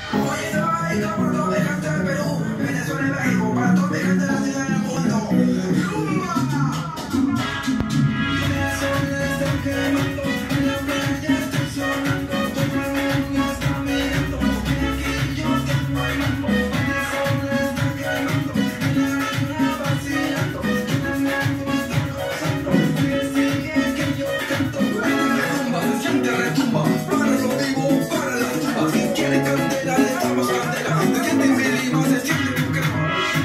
Oye, te vas a ir como todo de gente de Perú, Venezuela y México, para todo de gente de la ciudad del mundo. ¡Rumba! El sol está quemando, en la playa está sonando, todo el mundo está mirando, aquí yo tengo el mambo. El sol está quemando, en la arena vacilando, todo el mundo está gozando, que sigue que yo canto. Retumba, se siente retumba, para lo vivo, para la tumba. Si quiere candela, le damos candela, se siente feliz, no se siente tu crema.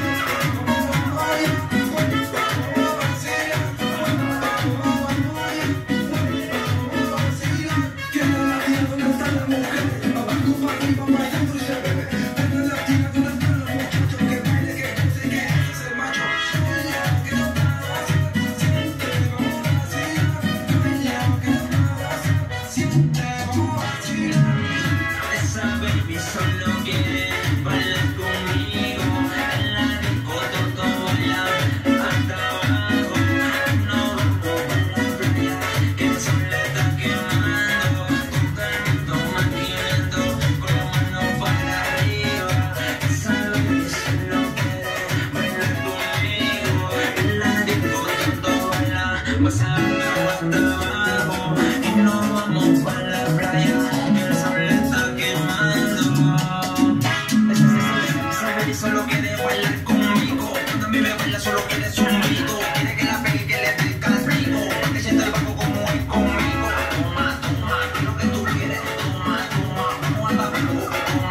Esa baby solo quiere bailar conmigo. En la disco todo baila hasta abajo. No vamos a la playa, que el sol le está quemando. Con calmito maquinando, con la mano para arriba. Esa baby solo quiere bailar conmigo. En la disco todo baila, pasando hasta abajo. Y no vamos para la playa, que el sol le está quemando. Esa baby solo quiere bailar conmigo. Cuando a mí me baila solo quiere zumbido. Quiere que la pegue, que le dé castigo, que sienta el bajo como es conmigo. Toma, toma, lo que tú quieres. Toma, toma, vamos a darlo.